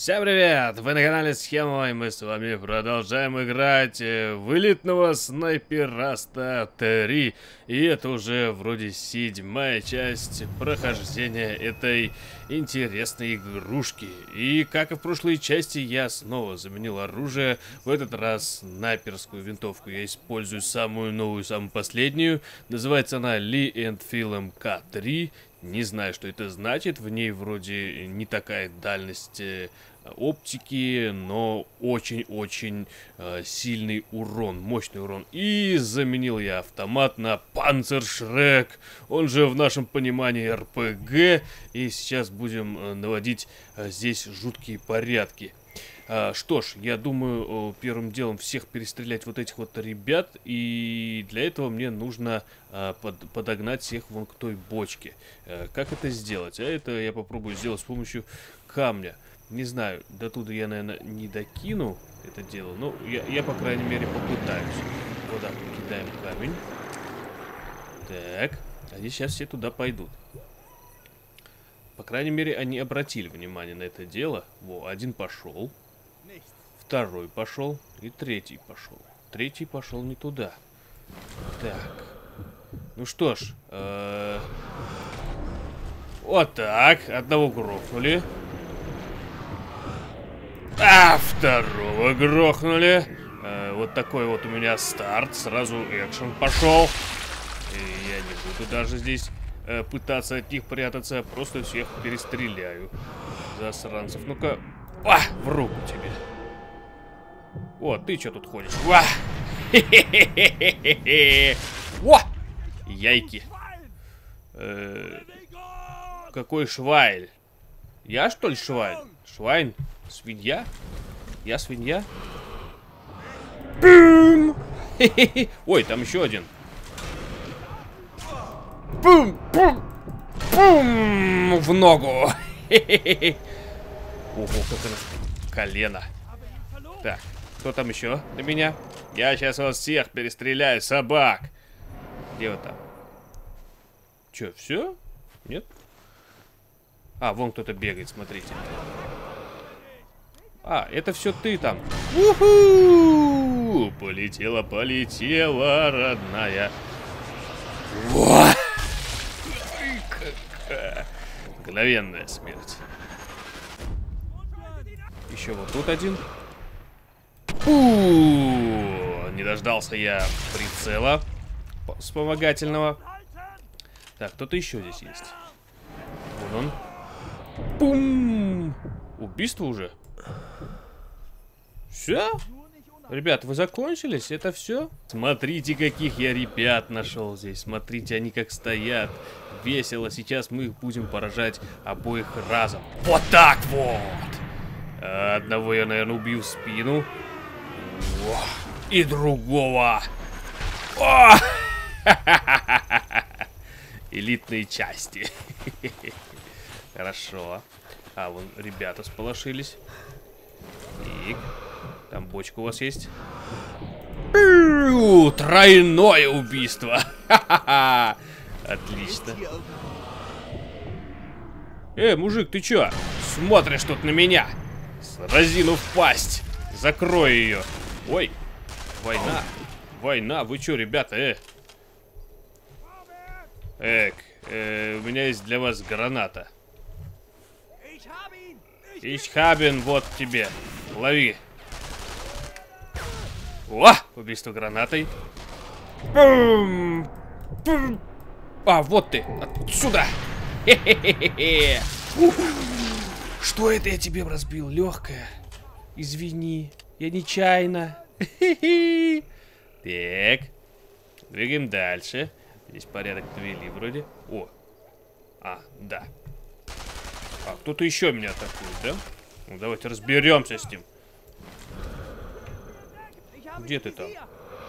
Всем привет! Вы на канале Схема, и мы с вами продолжаем играть в элитного снайпераста 3. И это уже вроде 7-я часть прохождения этой интересной игрушки. И как и в прошлой части, я снова заменил оружие. В этот раз снайперскую винтовку я использую самую новую, самую последнюю. Называется она Lee Enfield MK3. Не знаю, что это значит. В ней вроде не такая дальность оптики, но очень-очень сильный урон, мощный урон. И заменил я автомат на Panzerschreck, он же в нашем понимании РПГ. И сейчас будем наводить здесь жуткие порядки. Что ж, я думаю, первым делом всех перестрелять вот этих вот ребят. И для этого мне нужно подогнать всех вон к той бочке. Как это сделать? А это я попробую сделать с помощью камня. Не знаю, до туда я, наверное, не докину это дело. Но я по крайней мере, попытаюсь. Вот так, кидаем камень. Так, они сейчас все туда пойдут. По крайней мере, они обратили внимание на это дело. Во, один пошел. Второй пошел. И третий пошел. Третий пошел не туда. Так. Ну что ж. Вот так. Одного грохнули. А второго грохнули. Вот такой вот у меня старт. Сразу экшен пошел. И я не буду даже здесь пытаться от них прятаться. Просто всех перестреляю. Засранцев. Ну-ка. В руку тебе. О, ты что тут ходишь? Ва! О! Яйки. Какой швайль? Я, что ли, швайль? Швайн? Свинья? Я свинья? Бум! Ой, там еще один. Бум! Бум! Бум! В ногу! Ого, как это колено. Так, кто там еще на меня? Я сейчас вас всех перестреляю, собак. Где вы там? Че, все? Нет? А, вон кто-то бегает, смотрите. А, это все ты там. У-ху! Полетела, полетела, родная. Во! Мгновенная смерть. Еще вот тут один. Не дождался я прицела вспомогательного. Так, кто-то еще здесь есть. Вон он. Бум! Убийство уже? Все? Ребят, вы закончились? Это все? Смотрите, каких я ребят нашел здесь. Смотрите, они как стоят. Весело. Сейчас мы их будем поражать обоих разом. Вот так вот! Одного я, наверное, убью в спину. И другого. Элитные части. Хорошо. А, вон ребята сполошились. И там бочка у вас есть. Тройное убийство. Отлично. Мужик, ты чё? Смотришь тут на меня? Разинув пасть. Закрой ее. Ой, война. Война, вы чё, ребята, у меня есть для вас граната. Ich haben, вот тебе. Лови. О, убийство гранатой. А, вот ты. Отсюда. Что это я тебе разбил? Легкое. Извини. Я нечаянно. Так. Двигаем дальше. Здесь порядок навели вроде. О. А, да. А, кто-то еще меня атакует, да? Ну, давайте разберемся с ним. Где ты там?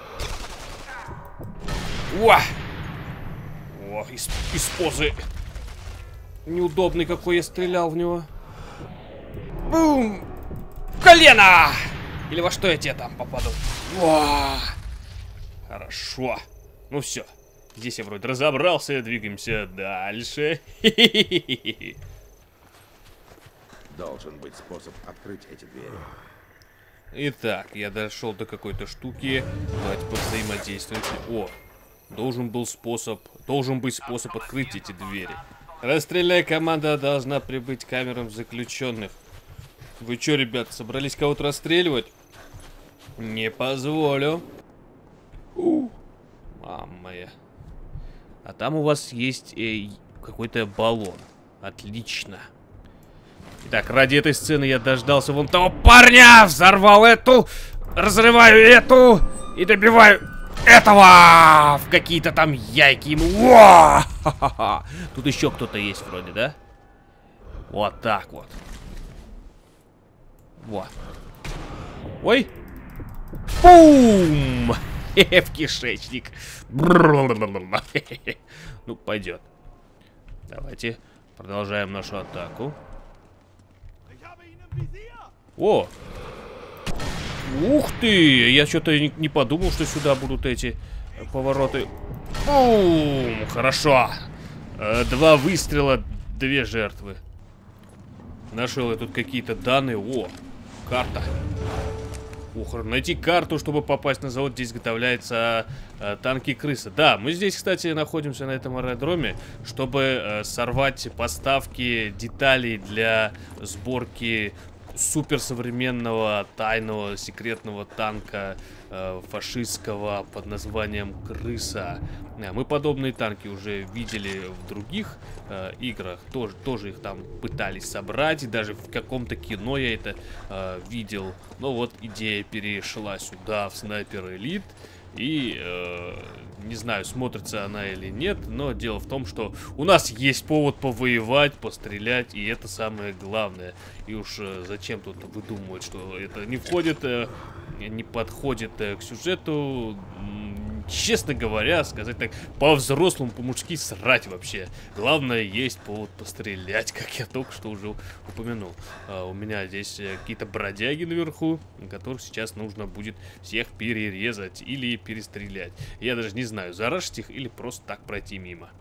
О, из позы. Неудобный какой я стрелял в него. Бум! Колено! Или во что я тебе там попаду? О! Хорошо. Ну все. Здесь я вроде разобрался. Двигаемся дальше. Должен быть способ открыть эти двери. Итак, я дошел до какой-то штуки. Давайте повзаимодействуем. О, должен быть способ открыть эти двери. Расстрельная команда должна прибыть к камерам заключенных. Вы чё, ребят, собрались кого-то расстреливать? Не позволю. Мама моя. А там у вас есть какой-то баллон. Отлично. Итак, ради этой сцены я дождался вон того парня, взорвал эту, разрываю эту и добиваю этого в какие-то там яйки ему. О! Тут еще кто-то есть вроде, да? Вот так вот. Вот. Ой. Бум! В кишечник. Ну, пойдет. Давайте продолжаем нашу атаку. О! Ух ты! Я что-то не подумал, что сюда будут эти повороты. Бум! Хорошо. 2 выстрела, 2 жертвы. Нашел я тут какие-то данные. О! Карта. Ох, найти карту, чтобы попасть на завод, где изготовляются танки крыса. Да, мы здесь, кстати, находимся на этом аэродроме, чтобы сорвать поставки деталей для сборки суперсовременного тайного секретного танка фашистского под названием Крыса. Мы подобные танки уже видели в других играх, тоже их там пытались собрать, и даже в каком-то кино я это видел. Но вот идея перешла сюда, в Снайпер Элит. И не знаю, смотрится она или нет, но дело в том, что у нас есть повод повоевать, пострелять, и это самое главное. И уж зачем тут выдумывать, что это не входит, не подходит к сюжету. Честно говоря, сказать так, по-взрослому, по-мужски срать вообще. Главное, есть повод пострелять, как я только что уже упомянул. У меня здесь какие-то бродяги наверху, которых сейчас нужно будет всех перерезать или перестрелять. Я даже не знаю, зарашить их или просто так пройти мимо.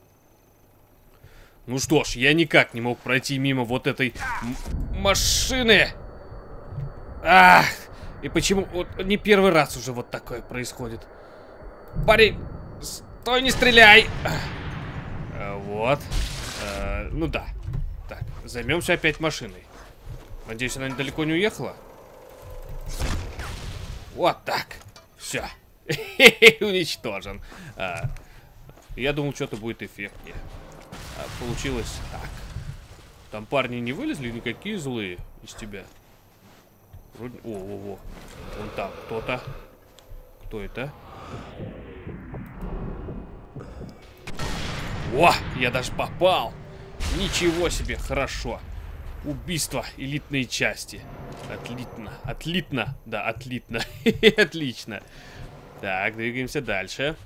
Ну что ж, я никак не мог пройти мимо вот этой машины. Ах! И почему вот не первый раз уже вот такое происходит? Парень, стой, не стреляй! Вот. Ну да. Так, займемся опять машиной. Надеюсь, она далеко не уехала. Вот так. Все. Уничтожен. Я думал, что-то будет эффектнее. Получилось так. Там парни не вылезли никакие злые из тебя. Вроде... О-о-о. Вон там кто-то. Кто это? О, я даже попал. Ничего себе, хорошо. Убийство элитной части. Отлично, отлично. Да, отлично. Отлично. Так, двигаемся дальше.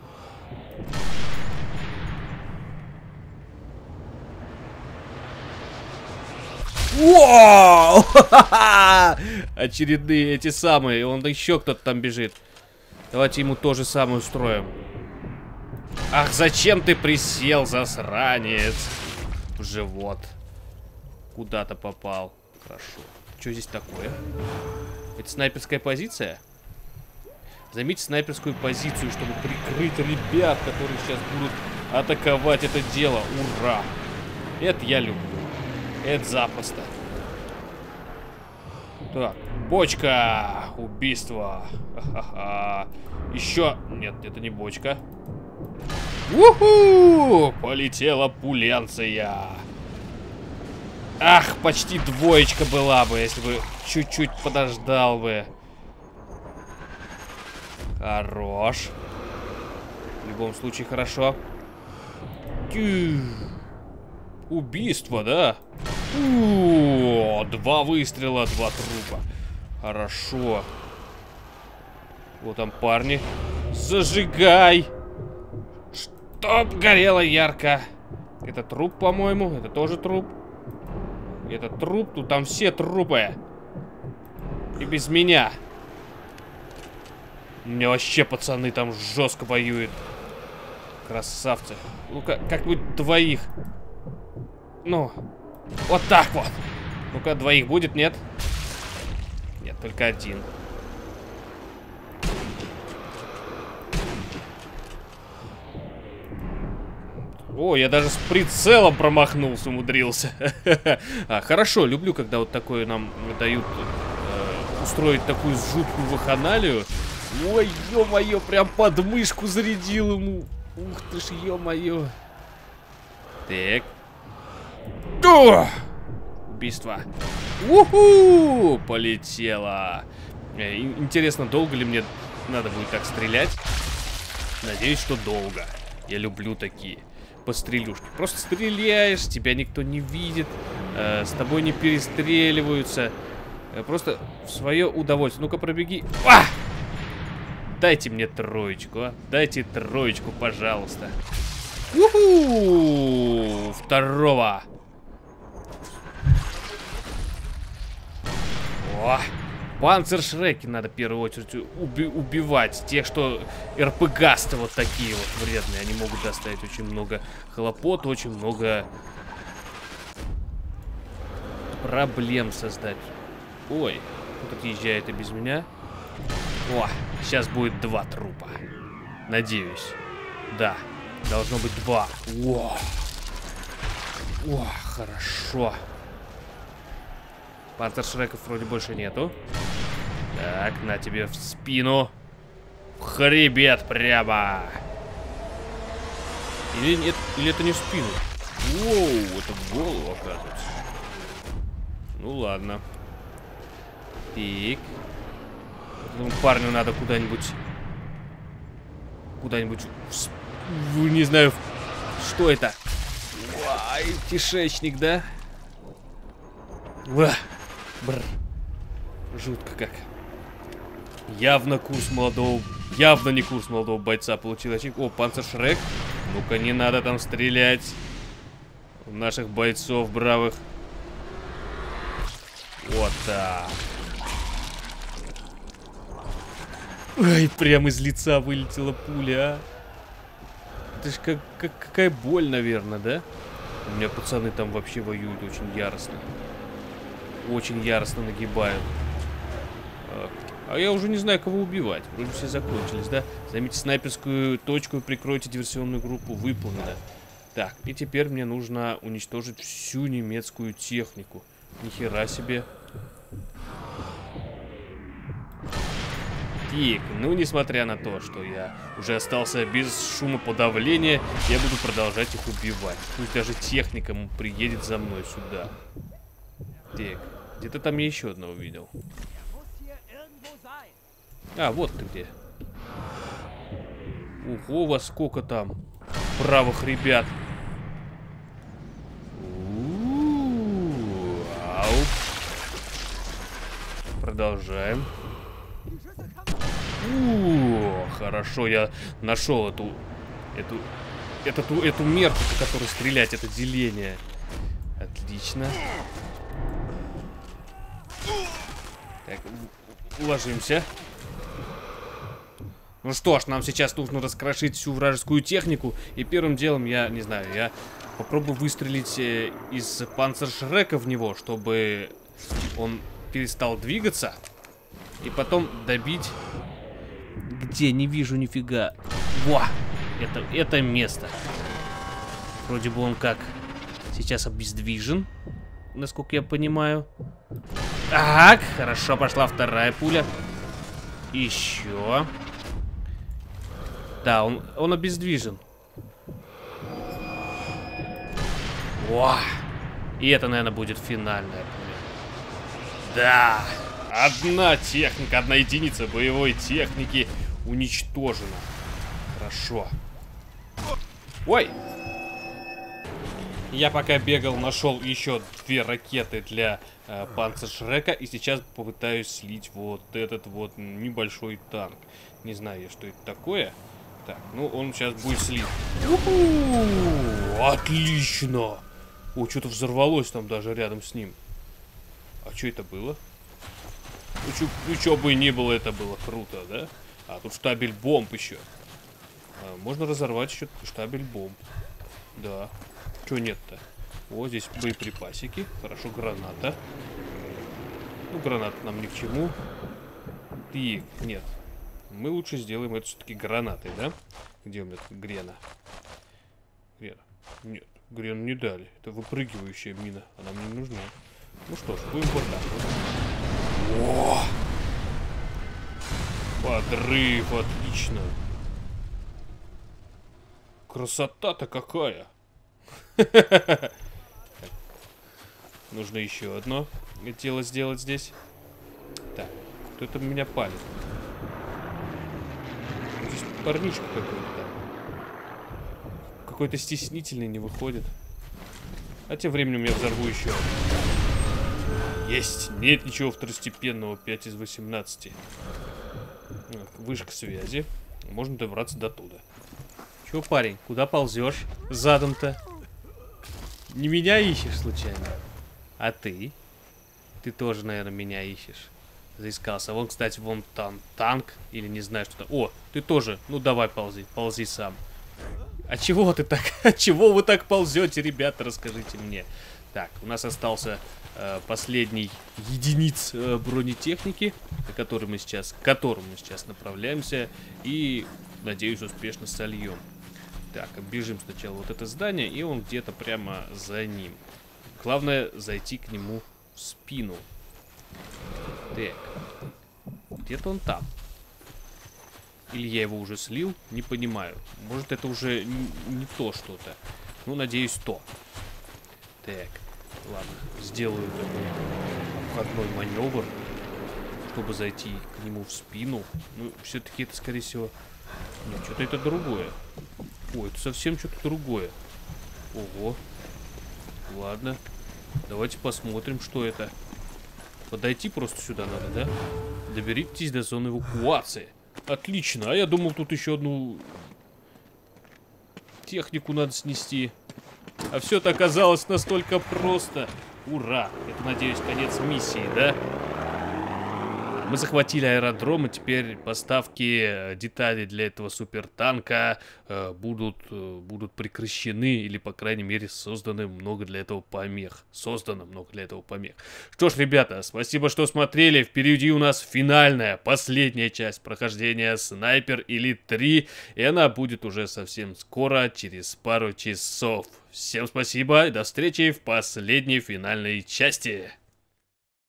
Вау! Очередные эти самые. Он еще кто-то там бежит. Давайте ему то же самое устроим. Ах, зачем ты присел, засранец? В живот. Куда-то попал. Хорошо. Что здесь такое? Это снайперская позиция? Займите снайперскую позицию, чтобы прикрыть ребят, которые сейчас будут атаковать это дело. Ура! Это я люблю. Это запросто. Так, бочка. Убийство. Ха-ха-ха. Еще. Нет, это не бочка. Уху! Полетела пуленция. Ах, почти двоечка была бы, если бы чуть-чуть подождал бы. Хорош. В любом случае, хорошо. Убийство, да? О, 2 выстрела, 2 трупа. Хорошо. Вот там парни. Зажигай! Чтоб горело ярко. Это труп, по-моему. Это тоже труп. Это труп. Тут там все трупы. И без меня. У меня вообще пацаны там жестко воюют. Красавцы. Ну-ка, как-нибудь двоих. Ну, вот так вот. Ну-ка, двоих будет, нет? Нет, только один. О, я даже с прицелом промахнулся, умудрился. Хорошо, люблю, когда вот такое нам дают устроить такую жуткую вакханалию. Ой, ё-моё, прям под мышку зарядил ему. Ух ты ж, ё-моё. Так. О! Убийство. Уху! Полетело. Интересно, долго ли мне надо будет так стрелять? Надеюсь, что долго. Я люблю такие пострелюшки. Просто стреляешь, тебя никто не видит, с тобой не перестреливаются. Просто в свое удовольствие. Ну-ка, пробеги. А! Дайте мне троечку, а. Дайте троечку, пожалуйста. Уху! Второго. О! Панцершреки надо в первую очередь убивать. Тех, что РПГасты вот такие вот вредные. Они могут доставить очень много хлопот, очень много проблем создать. Ой, кто-то отъезжает и без меня. О, сейчас будет 2 трупа. Надеюсь. Да, должно быть 2. О, хорошо. Панцершреков вроде больше нету. Так, на тебе в спину. В хребет прямо. Или нет, или это не в спину. Воу, это в голову, оказывается. Ну ладно. Так. Этому парню надо куда-нибудь... Не знаю, что это. Ай, кишечник, да? Бррр. Жутко как. Явно курс молодого... Явно не курс молодого бойца получил очки. О, Панцершрек. Ну-ка, не надо там стрелять в наших бойцов бравых. Вот так. Ай, прямо из лица вылетела пуля, а. Это ж какая боль, наверное, да? У меня пацаны там вообще воюют очень яростно. Очень яростно нагибают. А я уже не знаю, кого убивать. Вроде все закончились, да? Займите снайперскую точку и прикройте диверсионную группу. Выполнено. Так, и теперь мне нужно уничтожить всю немецкую технику. Нихера себе. Так, ну несмотря на то, что я уже остался без шумоподавления, я буду продолжать их убивать. Пусть даже техника приедет за мной сюда. Так, где-то там я еще одного видел. А, вот ты где. Ого, у вас сколько там бравых ребят. Продолжаем. Хорошо, я нашел эту мерку, по которой стрелять, это деление. Отлично. Так, ложимся. Ну что ж, нам сейчас нужно раскрошить всю вражескую технику. И первым делом я попробую выстрелить из панцершрека в него, чтобы он перестал двигаться. И потом добить... Где? Не вижу нифига. Во! Это место. Вроде бы он как сейчас обездвижен, насколько я понимаю. Так, хорошо, пошла вторая пуля. Еще. Да, он обездвижен. Во! И это, наверное, будет финальная пуля. Да! Одна техника, одна единица боевой техники уничтожена. Хорошо. Ой! Я пока бегал, нашел еще 2 ракеты для Панцершрека. И сейчас попытаюсь слить вот этот вот небольшой танк. Не знаю я, что это такое. Так, ну он сейчас будет слит. Отлично! О, что-то взорвалось там даже рядом с ним. А что это было? Ну, что бы ни было, это было круто, да? А, тут штабель бомб еще. Можно разорвать еще штабель бомб. Да. Чего нет-то? О, здесь боеприпасики. Хорошо, граната. Ну, граната нам ни к чему. И нет. Мы лучше сделаем это все-таки гранатой, да? Где у меня тут Грена? Грена. Нет, Грену не дали. Это выпрыгивающая мина. Она мне не нужна. Ну что ж, будем вот так вот. О! Подрыв, отлично. Красота-то какая. Нужно еще одно дело сделать здесь. Так, кто-то меня палит. Здесь парнишка какой-то. Какой-то стеснительный не выходит. А тем временем я взорву еще. Есть! Нет ничего второстепенного. 5 из 18. Вышка связи. Можно добраться до туда. Чего, парень, куда ползешь? Задом-то. Не меня ищешь случайно? А ты? Ты тоже, наверное, меня ищешь. Заискался. Вон, кстати, вон там танк. Или не знаю, что-то. О, ты тоже. Ну, давай ползи. Ползи сам. А чего ты так? А чего вы так ползете, ребята? Расскажите мне. Так, у нас остался последний единиц бронетехники, к которому мы сейчас направляемся. И, надеюсь, успешно сольем. Так, бежим сначала вот это здание, и он где-то прямо за ним. Главное зайти к нему в спину. Так. Где-то он там. Или я его уже слил, не понимаю. Может, это уже не то что-то. Ну, надеюсь, то. Так, ладно. Сделаю такой обходной маневр, чтобы зайти к нему в спину. Ну, все-таки это, скорее всего... Нет, что-то это другое. Ой, это совсем что-то другое. Ого. Ладно. Давайте посмотрим, что это. Подойти просто сюда надо, да? Доберитесь до зоны эвакуации. Отлично. А я думал, тут еще одну технику надо снести. А все это оказалось настолько просто. Ура. Это, надеюсь, конец миссии, да? Мы захватили аэродром, и теперь поставки деталей для этого супертанка будут прекращены, или, по крайней мере, создано много для этого помех. Что ж, ребята, спасибо, что смотрели. Впереди у нас финальная, последняя часть прохождения Снайпер Элит 3, и она будет уже совсем скоро, через пару часов. Всем спасибо, и до встречи в последней финальной части.